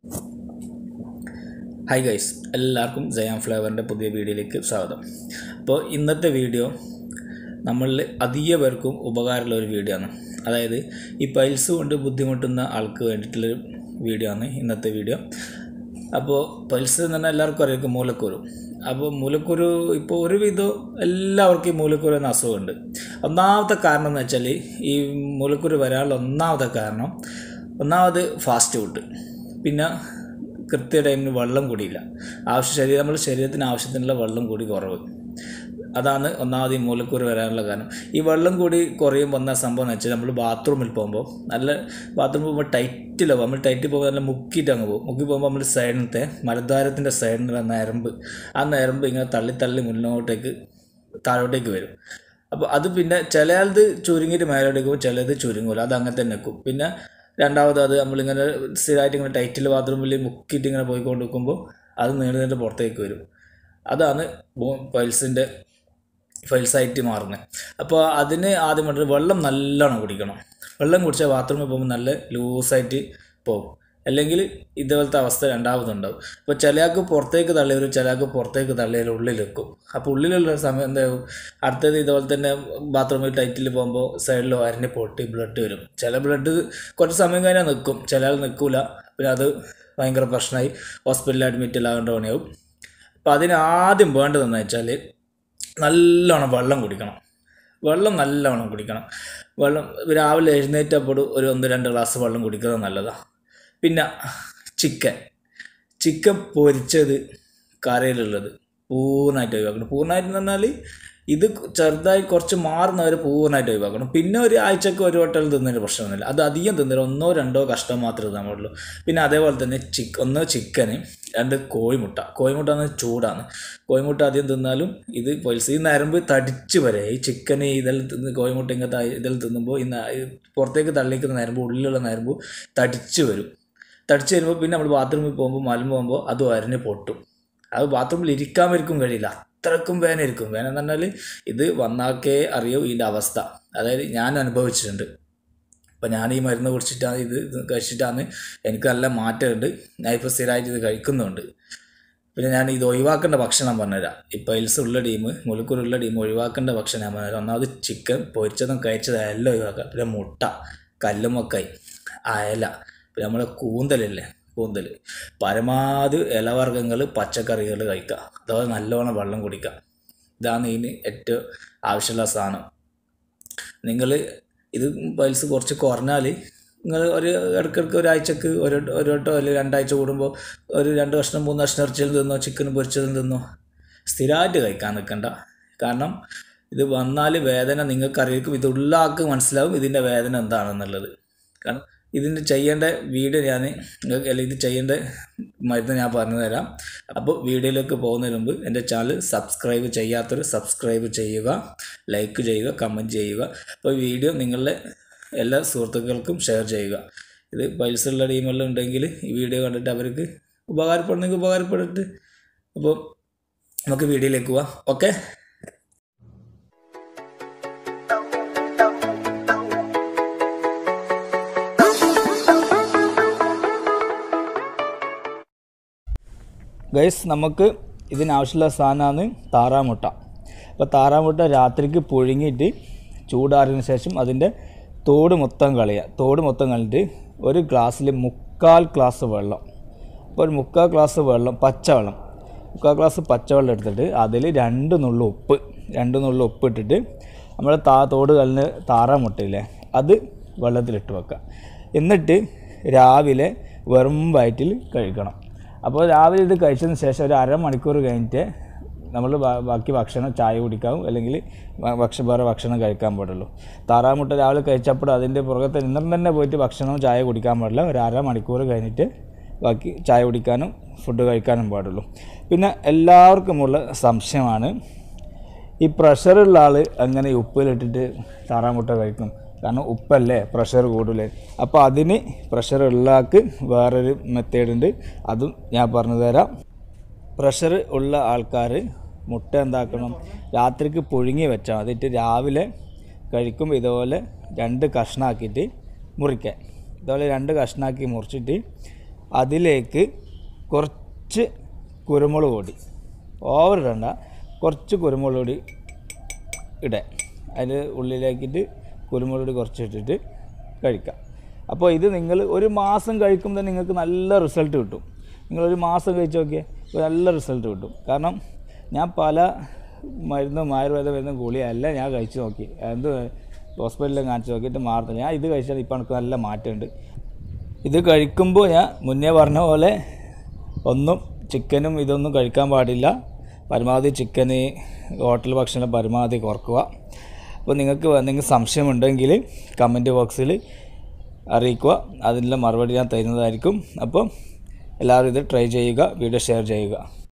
Hi guys, എല്ലാവർക്കും Zayan flavourന്റെ പുതിയ വീഡിയോയിലേക്ക് സ്വാഗതം. അപ്പോൾ ഇന്നത്തെ വീഡിയോ നമ്മളിൽ അധിക പേർക്കും ഉപകാരമുള്ള ഒരു വീഡിയോ ആണ്. അതായത് ഈ പൈൽസ് കൊണ്ട് ബുദ്ധിമുട്ടുന്ന ആൾക്ക് വേണ്ടിയിട്ടുള്ള വീഡിയോ ആണ് ഇന്നത്തെ വീഡിയോ. അപ്പോൾ പൈൽസ് എന്ന് പറഞ്ഞാൽ എല്ലാവർക്കും അറിയാം മൂലക്കുരു. അപ്പോൾ മൂലക്കുരു ഇപ്പോൾ ഒരുവിധം എല്ലാവർക്കും ഈ മൂലക്കുരു എന്ന അസുഖമുണ്ട്. ഒന്നാമത്തെ കാരണം എന്ന് വെച്ചാൽ ഈ മൂലക്കുരു വരാനുള്ള ഒന്നാമത് ഫാസ്റ്റ് ഫുഡ്, പിന്നെ കൃത്യ ടൈമിന് വെള്ളം കൂടിയില്ല. നമ്മുടെ ശരീരത്തിന് ആവശ്യത്തിനുള്ള വെള്ളം കൂടി കുറവ്. അതാണ് ഒന്നാമത് ഈ മൂലക്കുരു വരാനുള്ള കാരണം. ഈ വെള്ളം കൂടി കുറയുമ്പോൾ വന്ന സംഭവം എന്ന് വെച്ചാൽ നമ്മൾ ബാത്റൂമിൽ പോകുമ്പോൾ നമ്മൾ ടൈറ്റിൽ പോകുമ്പോൾ നല്ല മുക്കി പോകുമ്പോൾ നമ്മൾ സൈഡിലത്തെ മലദ്വാരത്തിൻ്റെ സൈഡിലുള്ള നരമ്പ് ഇങ്ങനെ തള്ളി മുന്നോട്ടേക്ക് താഴോട്ടേക്ക് വരും. അപ്പോൾ അത് പിന്നെ ചിലത് ചുരുങ്ങിയിട്ട് മേലോട്ടേക്ക് പോകും, ചിലത് ചുരുങ്ങില്ല. അത് അങ്ങനെ തന്നെ നിൽക്കും. പിന്നെ രണ്ടാമത് അത് നമ്മളിങ്ങനെ സ്ഥിരമായിട്ട് ഇങ്ങനെ ടൈറ്റിൽ ബാത്റൂമിൽ മുക്കിയിട്ട് ഇങ്ങനെ പോയിക്കൊണ്ടിരിക്കുമ്പോൾ അത് നീണ്ടു പുറത്തേക്ക് വരും. അതാണ് പൈൽസായിട്ട് മാറുന്നത്. അപ്പോൾ അതിന് ആദ്യമായിട്ട് വെള്ളം നല്ലോണം കുടിക്കണം. വെള്ളം കുടിച്ചാൽ ബാത്റൂമിൽ പോകുമ്പോൾ നല്ല ലൂസായിട്ട് പോകും. അല്ലെങ്കിൽ ഇതുപോലത്തെ അവസ്ഥ രണ്ടാമതുണ്ടാവും. അപ്പോൾ ചിലയാൾക്ക് പുറത്തേക്ക് തള്ളിവരും, ചിലയാൾക്ക് പുറത്തേക്ക് തള്ളിയാൽ ഉള്ളിൽ വെക്കും. അപ്പോൾ ഉള്ളിലുള്ള സമയം എന്താകും, അടുത്തത് ഇതുപോലെ തന്നെ ബാത്റൂമിൽ ടൈറ്റിൽ പോകുമ്പോൾ സൈഡിൽ വരഞ്ഞ് പൊട്ടി ബ്ലഡ് വരും. ചില ബ്ലഡ് കുറച്ച് സമയം കഴിഞ്ഞാൽ നിൽക്കും, ചില ആൾ നിൽക്കില്ല. പിന്നെ അത് ഭയങ്കര പ്രശ്നമായി ഹോസ്പിറ്റലിൽ അഡ്മിറ്റ് ആകേണ്ട പണിയാവും. അപ്പോൾ അതിന് ആദ്യം വേണ്ടതെന്ന് വെച്ചാൽ നല്ലോണം വെള്ളം കുടിക്കണം. വെള്ളം രാവിലെ എഴുന്നേറ്റപ്പോൾ ഒരു 1-2 ഗ്ലാസ് വെള്ളം കുടിക്കുന്നത് നല്ലതാണ്. പിന്നെ ചിക്കൻ പൊരിച്ചത് കറിയിലുള്ളത് പൂർണ്ണമായിട്ട് ഒഴിവാക്കണം. പൂർണ്ണമായിട്ട് പറഞ്ഞാൽ ഇത് ചെറുതായി കുറച്ച് മാറുന്നവർ പൂർണ്ണമായിട്ട് ഒഴിവാക്കണം. പിന്നെ ഒരു ആഴ്ചക്ക് ഒരു വട്ടം തിന്നതിന് പ്രശ്നമൊന്നുമില്ല. അത് അധികം തിന്നില്ല, 1-2 കഷ്ണം മാത്രമേ തിന്നാൻ പാടുള്ളൂ. പിന്നെ അതേപോലെ തന്നെ ചിക്കന് 2 കോഴിമുട്ട എന്ന് ചൂടാണ്. കോഴിമുട്ട അധികം തിന്നാലും ഇത് ഈ നരമ്പ് തടിച്ച് വരെ ഈ ചിക്കന് ഇതെല്ലാം കോഴിമുട്ട ഇങ്ങനത്തെ ഇതെല്ലാം തിന്നുമ്പോൾ ഈ പുറത്തേക്ക് തള്ളിക്കുന്ന നരമ്പ്, ഉള്ളിലുള്ള നരമ്പ് തടിച്ച് വരുമ്പോൾ പിന്നെ നമ്മൾ ബാത്റൂമിൽ പോകുമ്പോൾ അത് വരഞ്ഞ് പൊട്ടും. അത് ബാത്റൂമിൽ ഇരിക്കാൻ കഴിയില്ല, അത്രക്കും വേദനയിരിക്കും. വേദന എന്ന് പറഞ്ഞാൽ ഇത് വന്നാക്കേ അറിയൂ ഇതിൻ്റെ അവസ്ഥ. അതായത് ഞാൻ അനുഭവിച്ചിട്ടുണ്ട്. അപ്പോൾ ഞാൻ ഈ മരുന്ന് ഇത് കഴിച്ചിട്ടാണ് എനിക്ക് നല്ല മാറ്റമുണ്ട്. ഞാനിപ്പോൾ സ്ഥിരമായിട്ട് ഇത് കഴിക്കുന്നുണ്ട്. പിന്നെ ഞാൻ ഇത് ഒഴിവാക്കേണ്ട ഭക്ഷണം പറഞ്ഞുതരാം. ഈ പൈൽസ് ഉള്ള മുലക്കുരുള്ള ഒഴിവാക്കേണ്ട ഭക്ഷണം ഞാൻ പറഞ്ഞുതരാം. ഒന്നാമത് ചിക്കൻ പൊരിച്ചതും കഴിച്ചതും എല്ലാം ഒഴിവാക്കുക. പിന്നെ മുട്ട, കല്ലുമക്കായി, അയല, പിന്നെ നമ്മളെ കൂന്തൽ, പരമാവധി ഇലവർഗ്ഗങ്ങൾ, പച്ചക്കറികൾ കഴിക്കുക. അതുപോലെ നല്ലവണ്ണം വെള്ളം കുടിക്കുക. ഇതാണ് ഇതിന് ഏറ്റവും ആവശ്യമുള്ള സാധനം. നിങ്ങൾ ഇത് പൈൽസ് കുറച്ച് കുറഞ്ഞാൽ നിങ്ങൾ ഇടയ്ക്കിടയ്ക്ക് ഒരാഴ്ചക്ക് ഒരു വട്ടം അല്ലെങ്കിൽ 2 ആഴ്ച കൂടുമ്പോൾ ഒരു 2 കഷ്ണം 3 കഷ്ണം ഇറച്ചിയിൽ തിന്നോ, ചിക്കൻ പൊരിച്ചതിൽ തിന്നോ. സ്ഥിരമായിട്ട് കഴിക്കാൻ നിൽക്കണ്ട. കാരണം ഇത് വന്നാൽ വേദന നിങ്ങൾക്കറിയാം. ഇതുള്ള ആൾക്ക് മനസ്സിലാവും ഇതിൻ്റെ വേദന എന്താണെന്നുള്ളത്. കാരണം ഇതിൻ്റെ ചെയ്യേണ്ട വീഡിയോ ഇത് ചെയ്യേണ്ട മരുന്ന് ഞാൻ പറഞ്ഞു തരാം. അപ്പോൾ വീഡിയോയിലേക്ക് പോകുന്നതിന് മുമ്പ് എൻ്റെ ചാനൽ സബ്സ്ക്രൈബ് ചെയ്യാത്തവർ സബ്സ്ക്രൈബ് ചെയ്യുക, ലൈക്ക് ചെയ്യുക, കമൻറ്റ് ചെയ്യുക. അപ്പോൾ വീഡിയോ നിങ്ങളുടെ എല്ലാ സുഹൃത്തുക്കൾക്കും ഷെയർ ചെയ്യുക. ഇത് പൈസയുള്ള ടീമെല്ലാം ഉണ്ടെങ്കിൽ ഈ വീഡിയോ കണ്ടിട്ട് അവർക്ക് ഉപകാരപ്പെടണമെങ്കിൽ ഉപകാരപ്പെടട്ടെ. അപ്പോൾ നമുക്ക് വീഡിയോയിലേക്ക് പോവാം. ഓക്കെ. ഗൈസ്, നമുക്ക് ഇതിനാവശ്യമുള്ള സാധനമാണ് താറാമുട്ട. അപ്പോൾ താറാമുട്ട രാത്രിക്ക് പുഴുങ്ങിയിട്ട് ചൂടാറിയതിന് ശേഷം അതിൻ്റെ തോട് മൊത്തം കളഞ്ഞിട്ട് ഒരു ഗ്ലാസ്സിൽ 3/4 ഗ്ലാസ് വെള്ളം, അപ്പോൾ ഒരു 3/4 ഗ്ലാസ് വെള്ളം, 3/4 ഗ്ലാസ് പച്ചവെള്ളം എടുത്തിട്ട് അതിൽ 2 നുള്ളു ഉപ്പ് ഇട്ടിട്ട് നമ്മൾ തോട് കളഞ്ഞ താറാമുട്ടയില്ലേ അത് വെള്ളത്തിലിട്ട് വെക്കുക. എന്നിട്ട് രാവിലെ വെറും വയറ്റിൽ കഴിക്കണം. അപ്പോൾ രാവിലെ ഇത് കഴിച്ചതിന് ശേഷം ഒരു അരമണിക്കൂർ കഴിഞ്ഞിട്ട് നമ്മൾ ബാക്കി ഭക്ഷണം ചായ കുടിക്കാവും, അല്ലെങ്കിൽ വേറെ ഭക്ഷണം കഴിക്കാൻ പാടുള്ളൂ. താറാമുട്ട രാവിലെ കഴിച്ചപ്പോൾ അതിൻ്റെ പുറകത്തെ ഇന്നും തന്നെ പോയിട്ട് ഭക്ഷണവും ചായ കുടിക്കാൻ പാടില്ല. ഒരു അരമണിക്കൂർ കഴിഞ്ഞിട്ട് ബാക്കി ചായ കുടിക്കാനും ഫുഡ് കഴിക്കാനും പാടുള്ളൂ. പിന്നെ എല്ലാവർക്കുമുള്ള സംശയമാണ്, ഈ പ്രഷറുള്ള ആൾ എങ്ങനെ ഉപ്പിലിട്ടിട്ട് താറാമുട്ട കഴിക്കും? കാരണം ഉപ്പല്ലേ, പ്രഷർ കൂടില്ലേ. അപ്പോൾ അതിന് പ്രഷറുള്ള ആൾക്ക് വേറൊരു മെത്തേഡുണ്ട്, അതും ഞാൻ പറഞ്ഞു തരാം. പ്രഷർ ഉള്ള ആൾക്കാർ മുട്ട എന്താക്കണം, രാത്രിക്ക് പുഴുങ്ങി വെച്ചാൽ മതിട്ട് രാവിലെ കഴിക്കുമ്പോൾ ഇതുപോലെ 2 കഷ്ണമാക്കിയിട്ട് മുറിക്കുക. ഇതുപോലെ 2 കഷ്ണമാക്കി മുറിച്ചിട്ട് അതിലേക്ക് കുറച്ച് കുരുമുളക് പൊടി, ഓവർ ഇടണ്ട, കുറച്ച് കുരുമുളക് പൊടി ഇടാം. അതിൻ്റെ ഉള്ളിലേക്കിട്ട് കുരുമുളക് പൊടി കുറച്ച് ഇട്ടിട്ട് കഴിക്കാം. അപ്പോൾ ഇത് നിങ്ങൾ ഒരു മാസം കഴിക്കുമ്പോൾ നിങ്ങൾക്ക് നല്ല റിസൾട്ട് കിട്ടും. നിങ്ങളൊരു മാസം കഴിച്ച് നോക്കിയാൽ നല്ല റിസൾട്ട് കിട്ടും. കാരണം ഞാൻ പല മരുന്നും ആയുർവേദ മരുന്നും ഗുളിയല്ല ഞാൻ കഴിച്ച് നോക്കി, എന്ത് ഹോസ്പിറ്റലിൽ കാണിച്ച് നോക്കിയിട്ട് മാറുന്നില്ല. ഞാൻ ഇത് കഴിച്ചാൽ ഇപ്പോൾ എനിക്ക് നല്ല മാറ്റമുണ്ട്. ഇത് കഴിക്കുമ്പോൾ ഞാൻ മുന്നേ പറഞ്ഞ പോലെ ഒന്നും ചിക്കനും ഇതൊന്നും കഴിക്കാൻ പാടില്ല. പരമാവധി ചിക്കന്, ഹോട്ടൽ ഭക്ഷണം പരമാവധി കുറക്കുക. അപ്പോൾ നിങ്ങൾക്ക് എന്തെങ്കിലും സംശയമുണ്ടെങ്കിൽ കമൻറ്റ് ബോക്സിൽ അറിയിക്കുക, അതിനുള്ള മറുപടി ഞാൻ തരുന്നതായിരിക്കും. അപ്പം എല്ലാവരും ഇത് ട്രൈ ചെയ്യുക, വീഡിയോ ഷെയർ ചെയ്യുക.